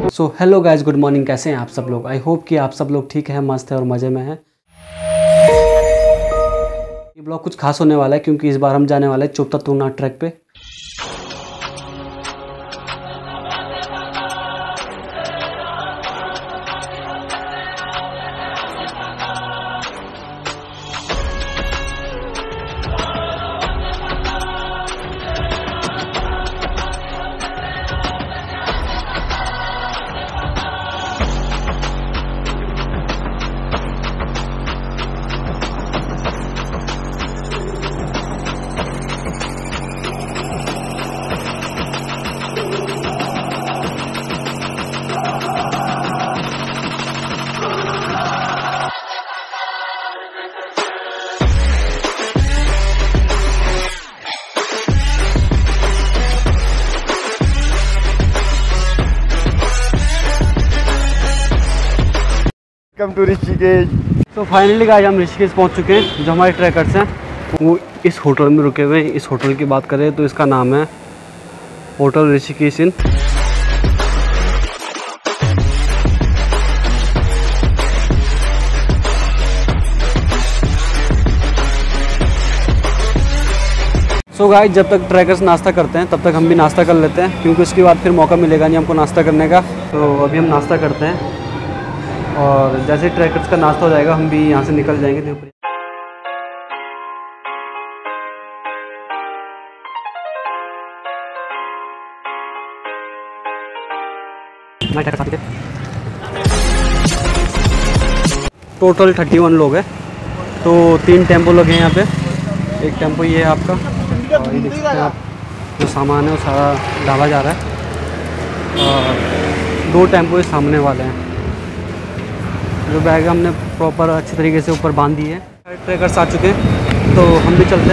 सो hello guys, good morning. कैसे हैं आप सब लोग? आई होप कि आप सब लोग ठीक हैं, मस्त है और मज़े में हैं। ये ब्लॉग कुछ खास होने वाला है क्योंकि इस बार हम जाने वाले हैं चोपता तुंगनाथ ट्रैक पे। Welcome to Rishikesh. तो फाइनली गाइस हम ऋषिकेश पहुंच चुके हैं। जो हमारे ट्रैकर्स हैं वो इस होटल में रुके हुए हैं। इस होटल की बात करें तो इसका नाम है hotel Rishikesh inn. So guys जब तक ट्रैकर्स नाश्ता करते हैं तब तक हम भी नाश्ता कर लेते हैं क्योंकि उसके बाद फिर मौका मिलेगा नहीं हमको नाश्ता करने का। तो अभी हम नाश्ता करते हैं और जैसे ट्रैकर्स का नाश्ता हो जाएगा हम भी यहाँ से निकल जाएंगे। देवप्रिया टोटल 31 लोग हैं। तो 3 टेम्पो लगे हैं यहाँ पे। एक टेम्पो ये है आपका और ये देख सकते हैं आप, जो सामान है वो सारा डाला जा रहा है। और 2 टेम्पो सामने वाले हैं। जो बैग है हमने प्रॉपर अच्छे तरीके से ऊपर बांध दी है। ट्रैकर्स आ चुके हैं तो हम भी चलते हैं।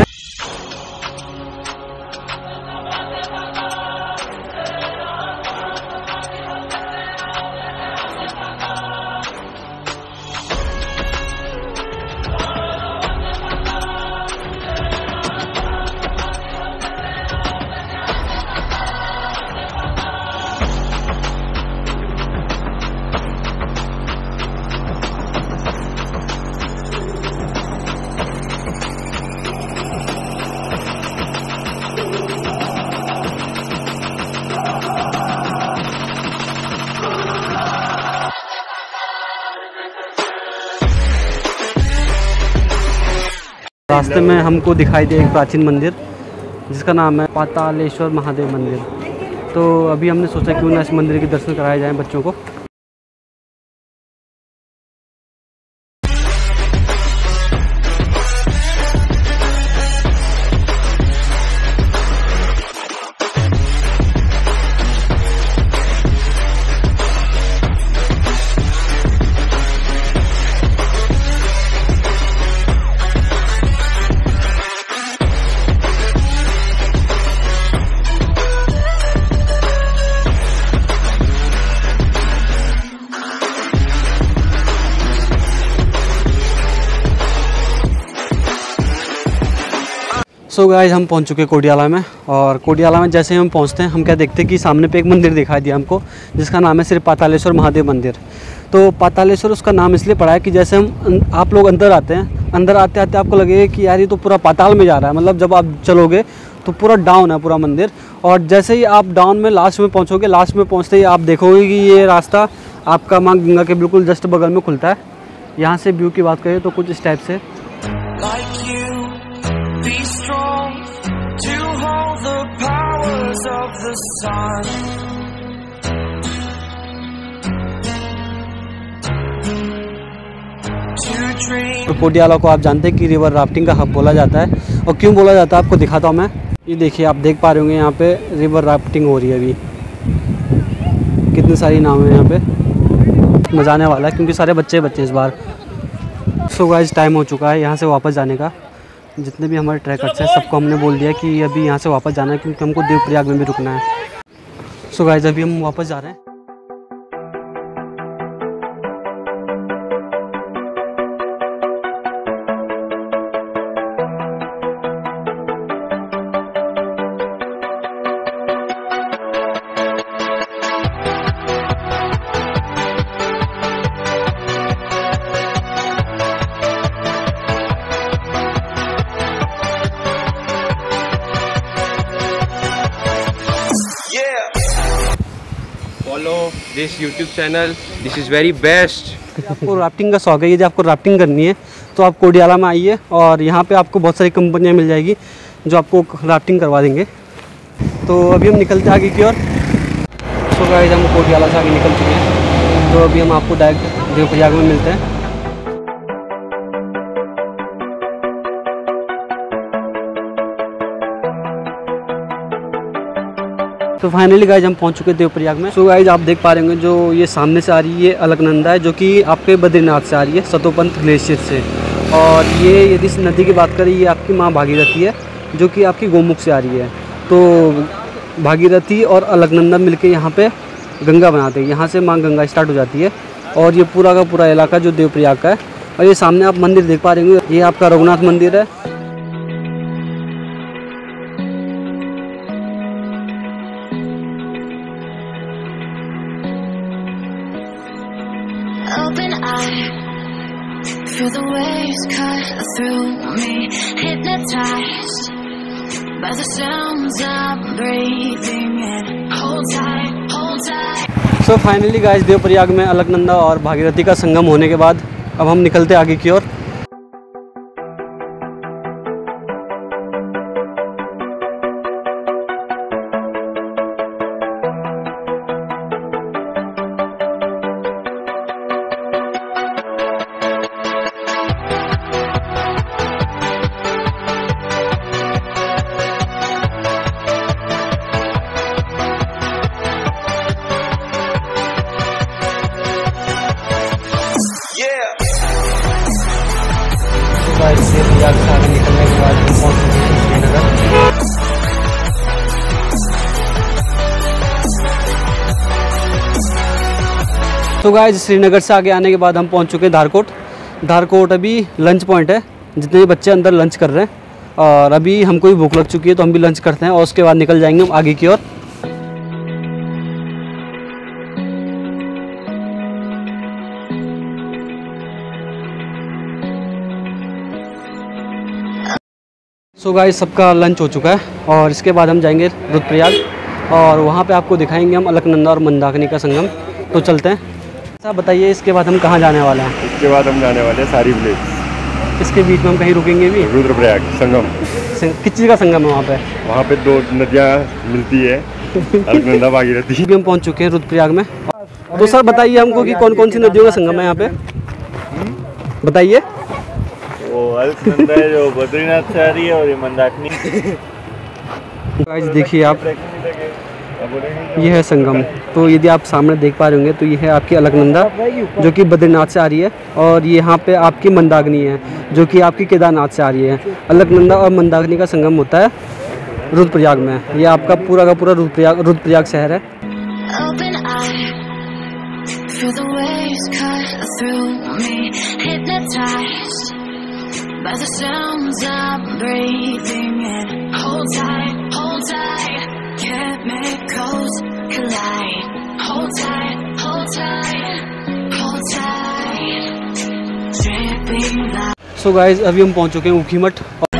रास्ते में हमको दिखाई दे एक प्राचीन मंदिर जिसका नाम है पातालेश्वर महादेव मंदिर। तो अभी हमने सोचा क्यों ना इस मंदिर के दर्शन कराए जाएं बच्चों को। सो गाइस हम पहुंच चुके हैं कोडियाला में। और कोडियाला में जैसे ही हम पहुंचते हैं हम क्या देखते हैं कि सामने पे एक मंदिर दिखाई दिया हमको जिसका नाम है श्री पातालेश्वर महादेव मंदिर। तो पातालेश्वर उसका नाम इसलिए पड़ा है कि जैसे हम आप लोग अंदर आते हैं, अंदर आते आते आपको लगेगा कि यार ये तो पूरा पाताल में जा रहा है। मतलब जब आप चलोगे तो पूरा डाउन है पूरा मंदिर। और जैसे ही आप डाउन में लास्ट में पहुँचोगे, लास्ट में पहुँचते ही आप देखोगे कि ये रास्ता आपका माँ गंगा के बिल्कुल जस्ट बगल में खुलता है। यहाँ से व्यू की बात करें तो कुछ इस टाइप से। Be strong to hold the powers of the sun. तो कोडियाला को आप जानते हैं कि रिवर राफ्टिंग का हब बोला जाता है। और क्यों बोला जाता है आपको दिखाता हूँ मैं। ये देखिए आप देख पा रहे होंगे यहाँ पे रिवर राफ्टिंग हो रही है। अभी कितनी सारी नाव है यहाँ पे। मज़ा आने वाला है क्योंकि सारे बच्चे इस बार। सो गाइस टाइम हो चुका है यहाँ से वापस जाने का। जितने भी हमारे ट्रैकर्स हैं सबको हमने बोल दिया कि अभी यहाँ से वापस जाना है क्योंकि हमको देवप्रयाग में भी रुकना है। सो गाइस अभी हम वापस जा रहे हैं। Yeah. Follow this YouTube channel. This is very best. आपको राफ्टिंग का शौक है, यदि आपको राफ्टिंग करनी है तो आप कोडियाला में आइए और यहाँ पे आपको बहुत सारी कंपनियाँ मिल जाएगी जो आपको राफ्टिंग करवा देंगे। तो अभी हम निकलते आगे की ओर। सो गाइस हम कोडियाला से आगे निकल चुके हैं, तो अभी हम आपको डायरेक्ट देवप्रयाग में मिलते हैं। तो फाइनली गाइज हम पहुंच चुके हैं देवप्रयाग में। सो गाइज आप देख पा रहे होंगे जो ये सामने से आ रही है अलकनंदा है, जो कि आपके बद्रीनाथ से आ रही है, सतोपंथ ग्लेशियर से। और ये यदि इस नदी की बात करें, ये आपकी माँ भागीरथी है जो कि आपकी गोमुख से आ रही है। तो भागीरथी और अलकनंदा मिलके यहाँ पे गंगा बनाते हैं, यहाँ से माँ गंगा स्टार्ट हो जाती है। और ये पूरा का पूरा इलाका जो देवप्रयाग का है। और ये सामने आप मंदिर देख पा रहे होंगे, ये आपका रघुनाथ मंदिर है। Open eye, feel the waves cut through me, hypnotized by the sounds I'm breathing in. Hold tight, hold tight. So finally guys Devprayag में अलकनंदा और भागीरथी का संगम होने के बाद अब हम निकलते आगे की ओर। देवप्रयाग से आगे निकलने के बाद हम पहुंच चुके हैं श्रीनगर। तो गाइस श्रीनगर से आगे आने के बाद हम पहुंच चुके हैं धारकोट। धारकोट अभी लंच पॉइंट है, जितने भी बच्चे अंदर लंच कर रहे हैं। और अभी हमको भी भूख लग चुकी है तो हम भी लंच करते हैं और उसके बाद निकल जाएंगे हम आगे की ओर। सो गाइस सबका लंच हो चुका है और इसके बाद हम जाएंगे रुद्रप्रयाग और वहाँ पे आपको दिखाएंगे हम अलकनंदा और मंदाकिनी का संगम। तो चलते हैं। साहब बताइए इसके बाद हम कहाँ जाने वाले हैं? इसके बाद हम जाने वाले हैं सारी विलेज। इसके बीच में हम कहीं रुकेंगे भी? रुद्रप्रयाग संगम। किस चीज़ का संगम है वहाँ पे? वहाँ पे 2 नदियाँ मिलती है, अलकनंदा भागीरथी। अभी हम पहुँच चुके हैं रुद्रप्रयाग में। तो सर बताइए हमको कि कौन कौन सी नदियों का संगम है यहाँ पे, बताइए। वो अलकनंदा है जो बद्रीनाथ से आ रही है और ये मंदाकिनी। गाइस देखिए आप, ये है संगम। तो यदि आप सामने देख पा रहे होंगे तो ये है आपकी अलकनंदा जो कि बद्रीनाथ से आ रही है और ये यहाँ पे आपकी मंदाकिनी है जो कि आपकी केदारनाथ से आ रही है। अलकनंदा और मंदाकिनी का संगम होता है रुद्रप्रयाग में। ये आपका पूरा का पूरा रुद्रप्रयाग शहर है। Open eye, feel the waves cut through me, hypnotized by the sounds I'm breathing in. Hold tight, chemicals collide. Hold tight, hold tight, dripping light. So guys अभी हम पहुंच चुके हैं ऊखीमठ।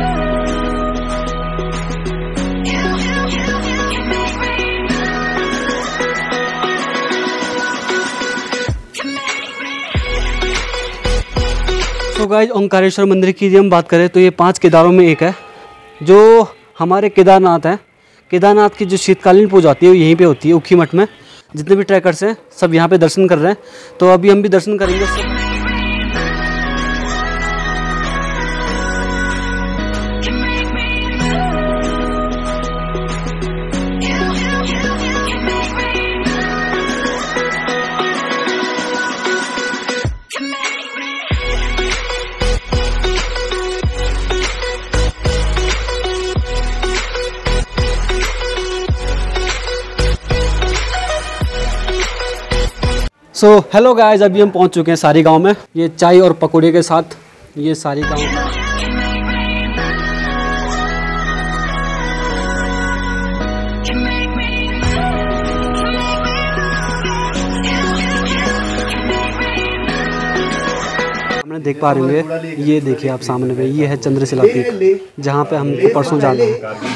तो गाइस ओंकारेश्वर मंदिर की यदि हम बात करें तो ये 5 केदारों में एक है, जो हमारे केदारनाथ है। केदारनाथ की जो शीतकालीन पूजा होती है वो यहीं पे होती है ऊखीमठ में। जितने भी ट्रैकर्स हैं सब यहाँ पे दर्शन कर रहे हैं, तो अभी हम भी दर्शन करेंगे सब। सो हेलो गाइस, अभी हम पहुंच चुके हैं सारी गांव में। ये चाय और पकौड़े के साथ ये सारी गांव। हमने देख पा रहे होंगे, ये देखिए आप सामने में, ये है चंद्रशिला पीक जहाँ पे हमको परसों जाना है।